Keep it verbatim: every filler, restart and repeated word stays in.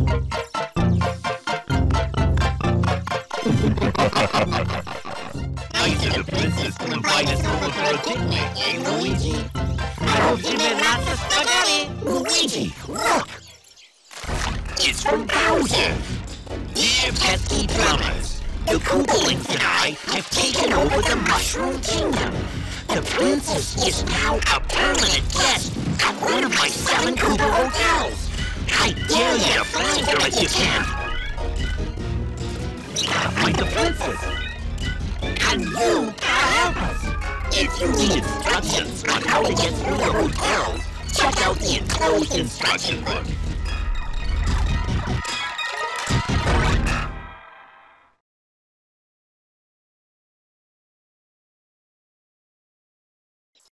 Nice of the princess to invite us over for a picnic, eh, Luigi? I hope you made lots of spaghetti. Luigi, look! It's from Bowser. Dear pesky plumbers, the Koopalings and I have taken over the Mushroom Kingdom. The princess is now a permanent guest at one of my seven Koopa hotels. I dare you to find her if you can. We gotta find the princess. And you gotta help us. If you need instructions on how to get through the hotels, check out the enclosed instruction book.